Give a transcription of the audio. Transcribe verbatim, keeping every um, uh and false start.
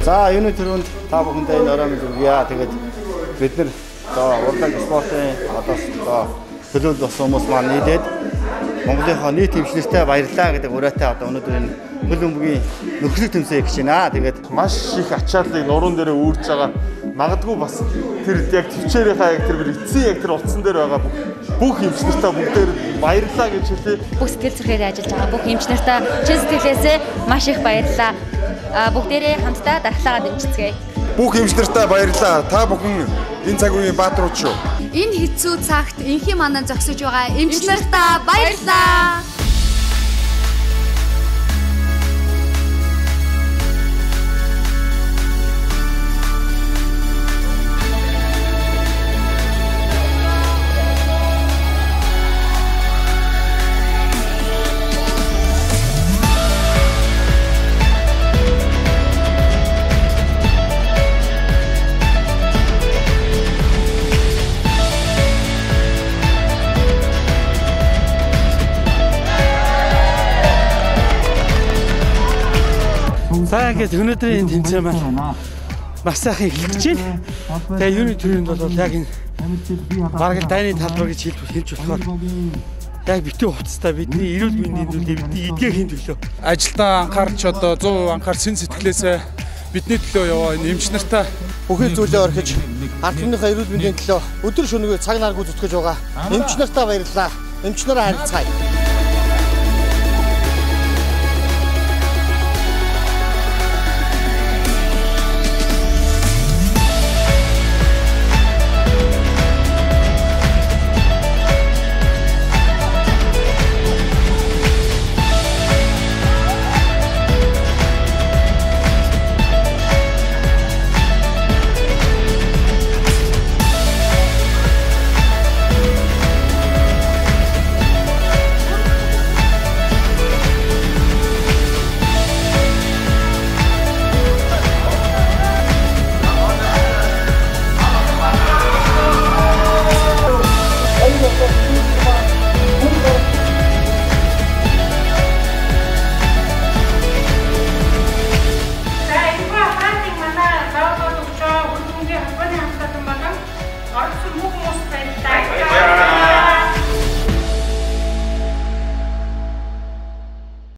За энэ төрөнд та бүхэндээ энэ орой мэнд хүргье. Тэгээд бид нар одоо урлаг спортын одоо төлөөлөл болсон хүмүүс маань нийлээд Монголынхоо нийт эмчнэртэй баярлалаа гэдэг ураатай одоо өнөөдөр энэ хөл бөмбөгийн нөхцөлийг тэмцээн хийж байна. Тэгээд маш их ачааллыг нуруунд дээр үүрж байгаа. Магадгүй бас тэр яг төвчээрийнхаа яг тэр эцсийн яг тэр утсан дээр байгаа бүх эмчнэртэй бүгдээр баярлалаа гэж хэлээ. Бүх сэтгэл зүрхээр ажиллаж байгаа бүх эмчнэртэй чин сэтгэлээсээ маш их баярлалаа. Бүгдээрээ хамтдаа дархлаагаа дэмжицгээе. Бүх эмчнэртэй баярлалаа. Та бүхэн энэ цаг үеийн бааtruуд шүү. Энэ хэцүү цагт инхийн манаа зогсож байгаа эмчнэртэй баярлалаа. За ингээд өнөөдрийн тэмцээн маань маш сайхан эхлэх гэж байна. Тэгээ юуны төрөнд бол яг энэ бараг л дайны талбар гэж хэлж болохоор яг битүү хувцастай бидний эрүүл мэндийн төлөө бидний эдгээхийн төлөө ажилдаа анхаарч одоо сто процент анхаар сэн сэтгэлээсээ бидний төлөө яваа энэ эмч нартай бүхэл зүйлээ орхиж ард түмнийхээ эрүүл мэндийн төлөө өдөр шөнөгүй цаг наргүй зүтгэж байгаа эмч нартаа баярлалаа. Эмч нараа харилцгаая.